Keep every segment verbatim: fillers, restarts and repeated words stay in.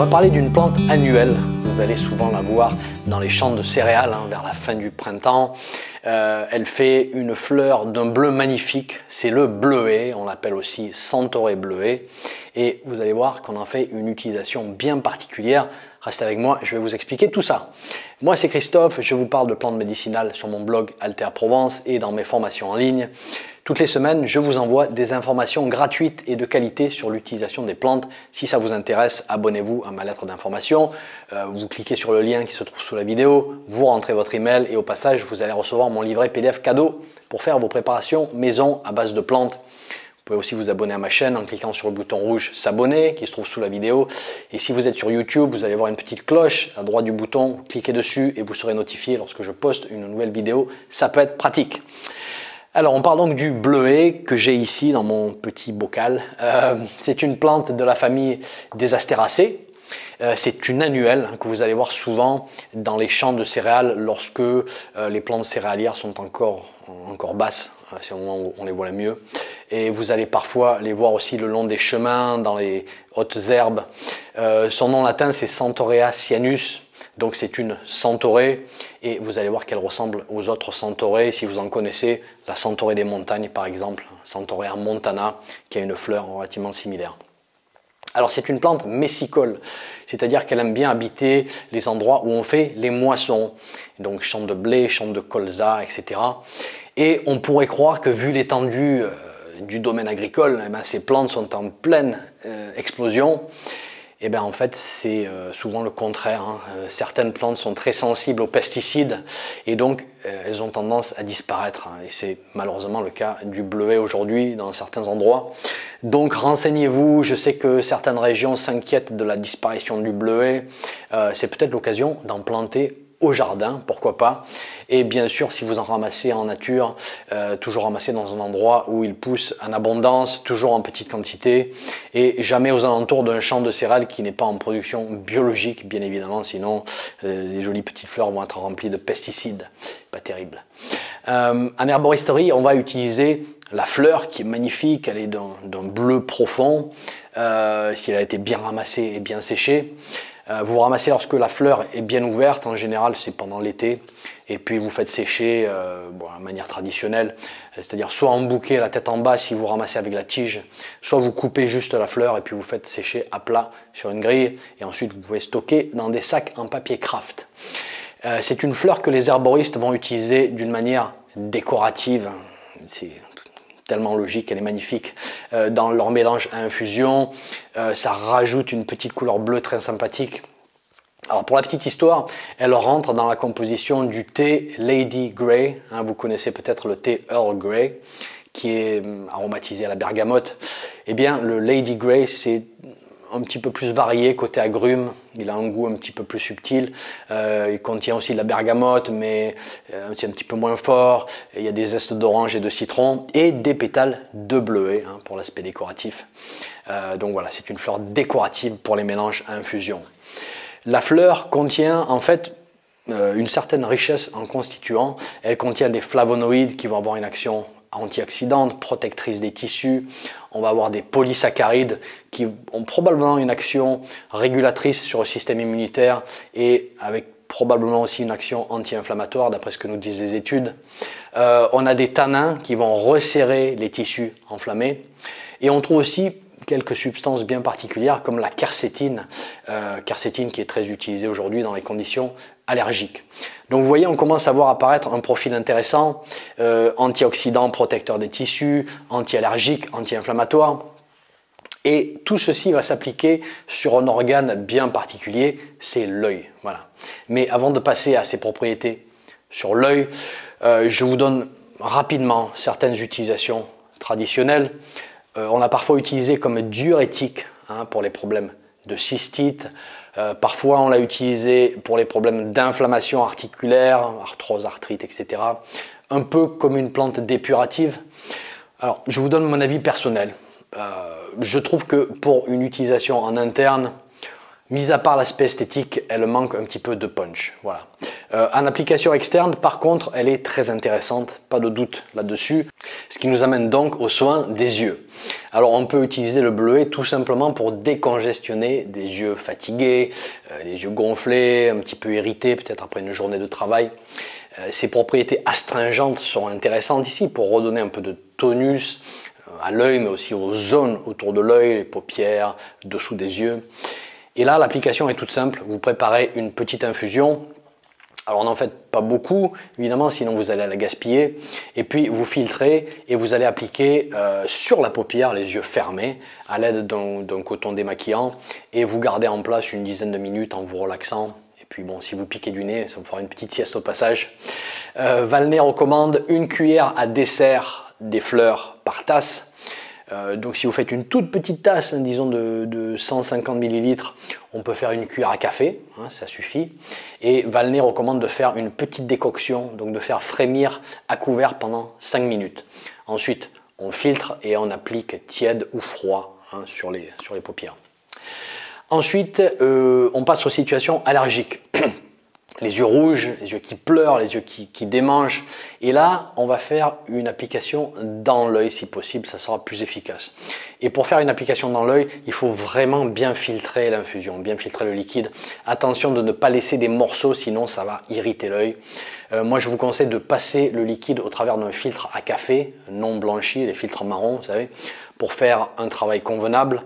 va parler d'une plante annuelle. Vous allez souvent la voir dans les champs de céréales hein, vers la fin du printemps. Euh, elle fait une fleur d'un bleu magnifique, c'est le bleuet, on l'appelle aussi centaurée bleuet. Et vous allez voir qu'on en fait une utilisation bien particulière. Restez avec moi, je vais vous expliquer tout ça. Moi c'est Christophe, je vous parle de plantes médicinales sur mon blog Alter Provence et dans mes formations en ligne. Toutes les semaines, je vous envoie des informations gratuites et de qualité sur l'utilisation des plantes. Si ça vous intéresse, abonnez-vous à ma lettre d'information. Euh, vous cliquez sur le lien qui se trouve sous la vidéo, vous rentrez votre email et au passage, vous allez recevoir mon livret P D F cadeau pour faire vos préparations maison à base de plantes. Vous pouvez aussi vous abonner à ma chaîne en cliquant sur le bouton rouge s'abonner qui se trouve sous la vidéo. Et si vous êtes sur YouTube, vous allez voir une petite cloche à droite du bouton. Vous cliquez dessus et vous serez notifié lorsque je poste une nouvelle vidéo. Ça peut être pratique. Alors on parle donc du bleuet que j'ai ici dans mon petit bocal. Euh, c'est une plante de la famille des Astéracées. Euh, c'est une annuelle hein, que vous allez voir souvent dans les champs de céréales lorsque euh, les plantes céréalières sont encore, encore basses. C'est au moment où on les voit le mieux. Et vous allez parfois les voir aussi le long des chemins, dans les hautes herbes. Euh, son nom latin c'est Centaurea cyanus. Donc c'est une centaurée et vous allez voir qu'elle ressemble aux autres centaurées. Si vous en connaissez, la centaurée des montagnes par exemple, Centaurea montana, qui a une fleur relativement similaire. Alors c'est une plante messicole, c'est-à-dire qu'elle aime bien habiter les endroits où on fait les moissons, donc champs de blé, champs de colza, et cetera. Et on pourrait croire que vu l'étendue euh, du domaine agricole, eh bien, ces plantes sont en pleine euh, explosion. Et bien en fait c'est euh, souvent le contraire. Hein. Euh, certaines plantes sont très sensibles aux pesticides et donc euh, elles ont tendance à disparaître. Hein. Et c'est malheureusement le cas du bleuet aujourd'hui dans certains endroits. Donc renseignez-vous, je sais que certaines régions s'inquiètent de la disparition du bleuet. Euh, c'est peut-être l'occasion d'en planter au jardin, pourquoi pas. Et bien sûr, si vous en ramassez en nature, euh, toujours ramasser dans un endroit où il pousse en abondance, toujours en petite quantité, et jamais aux alentours d'un champ de céréales qui n'est pas en production biologique, bien évidemment, sinon euh, les jolies petites fleurs vont être remplies de pesticides. Pas terrible. Euh, en herboristerie, on va utiliser la fleur qui est magnifique, elle est d'un bleu profond, euh, si elle a été bien ramassée et bien séchée. Euh, vous ramassez lorsque la fleur est bien ouverte, en général c'est pendant l'été, et puis vous faites sécher euh, bon, de manière traditionnelle, c'est-à-dire soit en bouquet la tête en bas si vous ramassez avec la tige, soit vous coupez juste la fleur et puis vous faites sécher à plat sur une grille, et ensuite vous pouvez stocker dans des sacs en papier craft. Euh, c'est une fleur que les herboristes vont utiliser d'une manière décorative, c'est tellement logique, elle est magnifique, euh, dans leur mélange à infusion, euh, ça rajoute une petite couleur bleue très sympathique. Alors pour la petite histoire, elle rentre dans la composition du thé Lady Grey, hein, vous connaissez peut-être le thé Earl Grey, qui est aromatisé à la bergamote. Eh bien le Lady Grey c'est un petit peu plus varié côté agrumes, il a un goût un petit peu plus subtil, euh, il contient aussi de la bergamote mais euh, c'est un petit peu moins fort, il y a des zestes d'orange et de citron et des pétales de bleuet hein, pour l'aspect décoratif. Euh, donc voilà, c'est une fleur décorative pour les mélanges à infusion. La fleur contient en fait euh, une certaine richesse en constituants, elle contient des flavonoïdes qui vont avoir une action antioxydante, protectrice des tissus. On va avoir des polysaccharides qui ont probablement une action régulatrice sur le système immunitaire et avec probablement aussi une action anti-inflammatoire d'après ce que nous disent les études. Euh, on a des tanins qui vont resserrer les tissus enflammés et on trouve aussi quelques substances bien particulières comme la quercétine, euh, quercétine qui est très utilisée aujourd'hui dans les conditions allergiques. Donc vous voyez, on commence à voir apparaître un profil intéressant, euh, antioxydant, protecteur des tissus, anti-allergique, anti-inflammatoire. Et tout ceci va s'appliquer sur un organe bien particulier, c'est l'œil. Voilà. Mais avant de passer à ses propriétés sur l'œil, euh, je vous donne rapidement certaines utilisations traditionnelles. Euh, on l'a parfois utilisé comme diurétique hein, pour les problèmes de cystite. Euh, parfois, on l'a utilisé pour les problèmes d'inflammation articulaire, arthrose, arthrite, et cetera. Un peu comme une plante dépurative. Alors, je vous donne mon avis personnel. Euh, je trouve que pour une utilisation en interne, mis à part l'aspect esthétique, elle manque un petit peu de punch. Voilà. Euh, en application externe, par contre, elle est très intéressante, pas de doute là-dessus. Ce qui nous amène donc aux soins des yeux. Alors on peut utiliser le bleuet tout simplement pour décongestionner des yeux fatigués, euh, des yeux gonflés, un petit peu irrités peut-être après une journée de travail. Euh, ces propriétés astringentes sont intéressantes ici pour redonner un peu de tonus euh, à l'œil mais aussi aux zones autour de l'œil, les paupières, dessous des yeux. Et là l'application est toute simple, vous préparez une petite infusion. Alors n'en faites pas beaucoup, évidemment, sinon vous allez la gaspiller. Et puis vous filtrez et vous allez appliquer euh, sur la paupière, les yeux fermés, à l'aide d'un coton démaquillant. Et vous gardez en place une dizaine de minutes en vous relaxant. Et puis bon, si vous piquez du nez, ça vous fera une petite sieste au passage. Euh, Valnet recommande une cuillère à dessert des fleurs par tasse. Euh, donc si vous faites une toute petite tasse, hein, disons de, de cent cinquante millilitres, on peut faire une cuillère à café, hein, ça suffit. Et Valnet recommande de faire une petite décoction, donc de faire frémir à couvert pendant cinq minutes. Ensuite, on filtre et on applique tiède ou froid hein, sur, les, sur les paupières. Ensuite, euh, on passe aux situations allergiques. Les yeux rouges, les yeux qui pleurent, les yeux qui, qui démangent. Et là, on va faire une application dans l'œil si possible, ça sera plus efficace. Et pour faire une application dans l'œil, il faut vraiment bien filtrer l'infusion, bien filtrer le liquide. Attention de ne pas laisser des morceaux, sinon ça va irriter l'œil. Euh, moi, je vous conseille de passer le liquide au travers d'un filtre à café, non blanchi, les filtres marrons, vous savez, pour faire un travail convenable.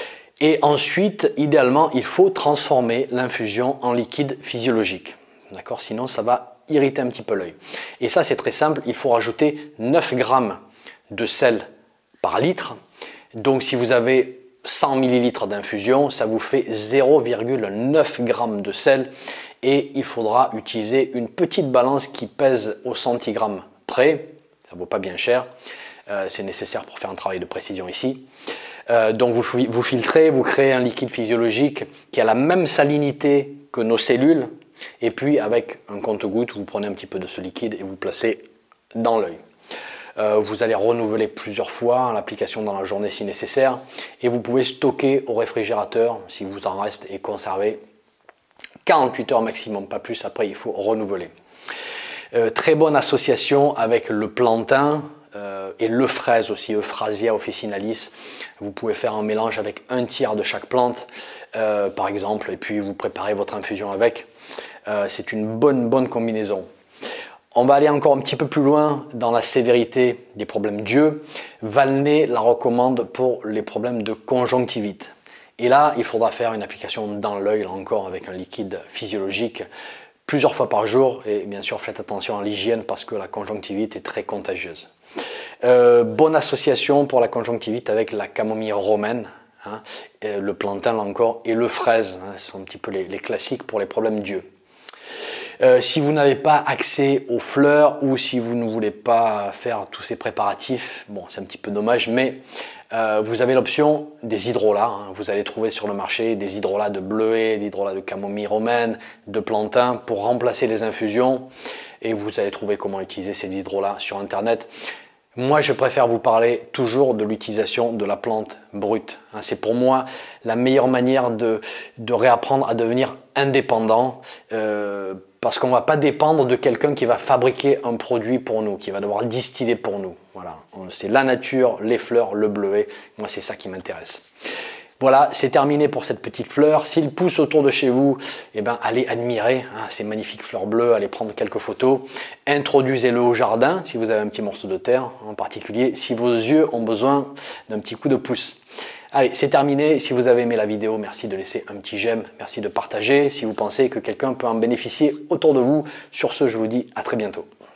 Et ensuite, idéalement, il faut transformer l'infusion en liquide physiologique. D'accord? Sinon, ça va irriter un petit peu l'œil. Et ça, c'est très simple. Il faut rajouter neuf grammes de sel par litre. Donc, si vous avez cent millilitres d'infusion, ça vous fait zéro virgule neuf grammes de sel. Et il faudra utiliser une petite balance qui pèse au centigramme près. Ça ne vaut pas bien cher. Euh, c'est nécessaire pour faire un travail de précision ici. Euh, donc, vous, vous filtrez, vous créez un liquide physiologique qui a la même salinité que nos cellules. Et puis avec un compte-gouttes, vous prenez un petit peu de ce liquide et vous placez dans l'œil. Euh, vous allez renouveler plusieurs fois l'application dans la journée si nécessaire. Et vous pouvez stocker au réfrigérateur si vous en reste et conserver quarante-huit heures maximum, pas plus. Après, il faut renouveler. Euh, très bonne association avec le plantain euh, et le fraise aussi, Euphrasia officinalis. Vous pouvez faire un mélange avec un tiers de chaque plante, euh, par exemple, et puis vous préparez votre infusion avec. Euh, c'est une bonne, bonne combinaison. On va aller encore un petit peu plus loin dans la sévérité des problèmes d'yeux. Valnet la recommande pour les problèmes de conjonctivite. Et là, il faudra faire une application dans l'œil, là encore, avec un liquide physiologique, plusieurs fois par jour. Et bien sûr, faites attention à l'hygiène parce que la conjonctivite est très contagieuse. Euh, bonne association pour la conjonctivite avec la camomille romaine. Hein, le plantain là encore et le fraise, hein, ce sont un petit peu les, les classiques pour les problèmes d'yeux. Euh, si vous n'avez pas accès aux fleurs ou si vous ne voulez pas faire tous ces préparatifs, bon c'est un petit peu dommage, mais euh, vous avez l'option des hydrolats. Hein, vous allez trouver sur le marché des hydrolats de bleuet, des hydrolats de camomille romaine, de plantain pour remplacer les infusions et vous allez trouver comment utiliser ces hydrolats sur internet. Moi, je préfère vous parler toujours de l'utilisation de la plante brute. C'est pour moi la meilleure manière de, de réapprendre à devenir indépendant euh, parce qu'on ne va pas dépendre de quelqu'un qui va fabriquer un produit pour nous, qui va devoir distiller pour nous. Voilà, c'est la nature, les fleurs, le bleuet. Moi, c'est ça qui m'intéresse. Voilà, c'est terminé pour cette petite fleur. S'il pousse autour de chez vous, eh ben, allez admirer hein, ces magnifiques fleurs bleues, allez prendre quelques photos. Introduisez-le au jardin si vous avez un petit morceau de terre, en particulier si vos yeux ont besoin d'un petit coup de pouce. Allez, c'est terminé. Si vous avez aimé la vidéo, merci de laisser un petit j'aime, merci de partager si vous pensez que quelqu'un peut en bénéficier autour de vous. Sur ce, je vous dis à très bientôt.